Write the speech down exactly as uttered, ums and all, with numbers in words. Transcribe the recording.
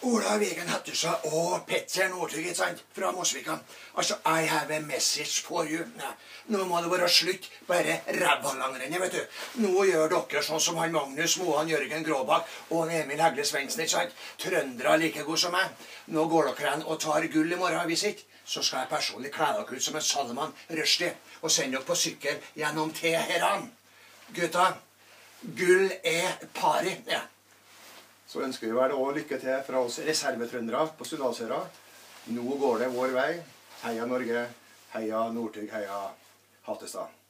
Ola Vigen Hattusa og Petter Northug, ikke sant, fra Mosvika. Altså, I have a message for you. Ja. Nå må det være slutt på dette rævbalangrennet, vet du. Nå gjør dere sånn som han Magnus Mohan, Jørgen Gråbakk og Emil Hegle Svendsen, ikke sant? Trøndere like god som meg. Nå går dere hen og tar gull i morgen, hvis ikke. Så skal jeg personlig kle dere ut som en Salman Rushdie og sende dere på sykkel gjennom Teheran. Gutta, gull er pari, ja. Så ønsker vi vel også lykke til fra oss reservetrøndere på Sunnalsøra. Nå går det vår vei. Heia Norge, heia Northug, heia Hattestad.